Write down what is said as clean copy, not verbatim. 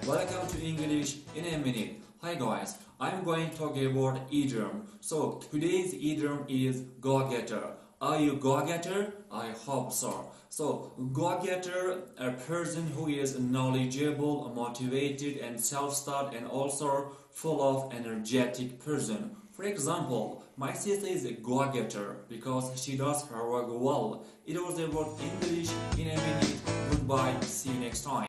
Welcome to English in a minute. Hi guys, I'm going to talk about idiom. So today's idiom is go-getter. Are you go-getter? I hope so. So go-getter, a person who is knowledgeable, motivated and self-taught and also full of energetic person. For example, my sister is a go-getter because she does her work well. It was about English in a minute. Goodbye. See you next time.